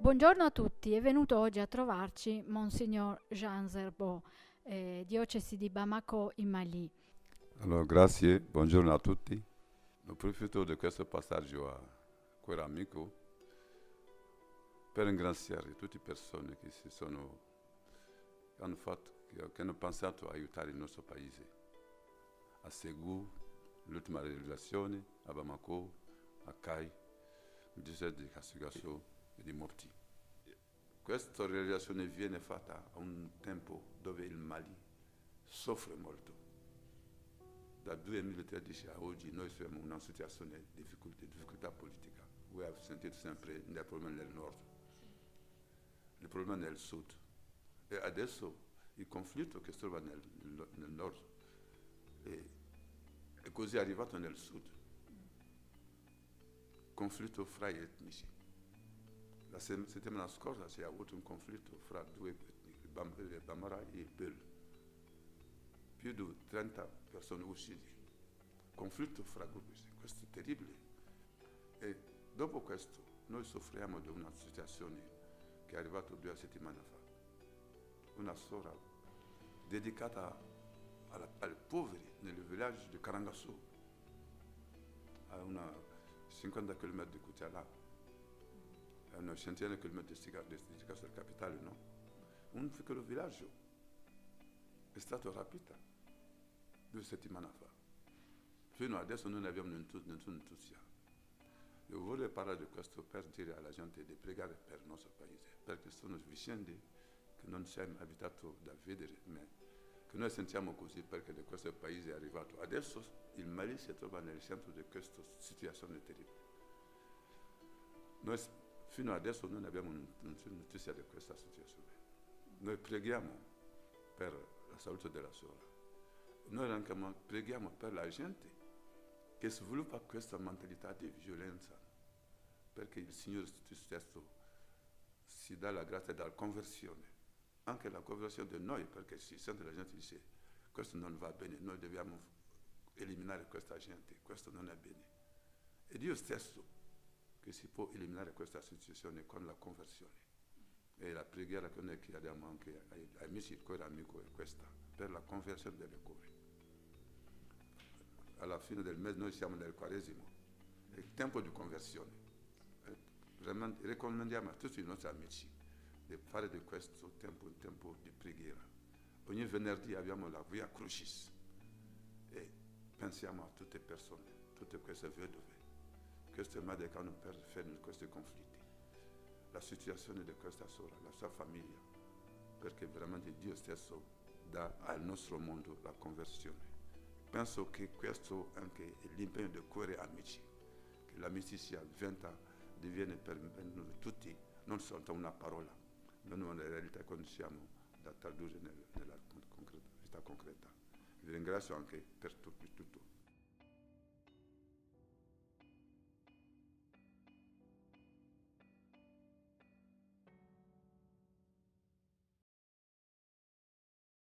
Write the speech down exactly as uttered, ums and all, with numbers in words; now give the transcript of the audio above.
Buongiorno a tutti, è venuto oggi a trovarci Monsignor Jean Zerbo, eh, diocesi di Bamako in Mali. Allora, grazie, buongiorno a tutti. Approfitto di questo passaggio a Cuore Amico per ringraziare tutte le persone che si sono, che hanno fatto, che, che hanno pensato a aiutare il nostro paese, a Ségou, l'ultima realizzazione, a Bamako, a Kai, il distretto di Kassugasso e di Mopti. Questa realizzazione viene fatta a un tempo dove il Mali soffre molto. Dal duemilatredici a oggi noi siamo in una situazione di difficoltà, difficoltà politica. Voi avete sentito sempre del problema nel nord, il problema nel sud. E adesso il conflitto che si trova nel, nel nord è, è così arrivato nel sud. Conflitto fra gli etnici. La settimana scorsa c'è avuto un conflitto fra due etnici, Bambara e Peul. Più di trenta persone uccise. Conflitto fra gruppi, questo è terribile. E dopo questo noi soffriamo di una situazione che è arrivata due settimane fa. Una sora dedicata alla, ai poveri nel villaggio di Karangasso, a una cinquanta chilometri di Kutala, a una centinaia di chilometri di Karangasso, la capitale, no? Un piccolo villaggio è stato rapito due settimane fa. Fino adesso non abbiamo nessuna notizia. Io vorrei parlare di questo per dire alla gente di pregare per il nostro paese, perché sono vicende che non siamo abituati da vedere, ma che noi sentiamo così perché di questo paese è arrivato. Adesso il Mali si trova nel centro di questa situazione terribile. Noi fino adesso non abbiamo nessuna notizia di questa situazione. Noi preghiamo per la salute della sorella. Noi anche preghiamo per la gente che sviluppa questa mentalità di violenza, perché il Signore stesso si dà la grazia della conversione, anche la conversione di noi, perché si sente la gente dice questo non va bene, noi dobbiamo eliminare questa gente, questo non è bene. È Dio stesso che si può eliminare questa situazione con la conversione. E la preghiera che noi chiediamo anche ai amici di Cuore Amico è questa, per la conversione delle cuori. Alla fine del mese noi siamo nel quaresimo, è il tempo di conversione. Raccomandiamo a tutti i nostri amici di fare di questo tempo un tempo di preghiera. Ogni venerdì abbiamo la Via Crucis e pensiamo a tutte le persone, tutte queste vedove, queste madri che hanno perso questi conflitti, la situazione di questa sorella, la sua famiglia, perché veramente Dio stesso dà al nostro mondo la conversione. Penso che questo anche è l'impegno del Cuore Amici, che l'amicizia diventa, diviene per noi tutti non soltanto una parola, ma una realtà che siamo da tradurre nel, nella concreta, vita concreta. Vi ringrazio anche per tutto.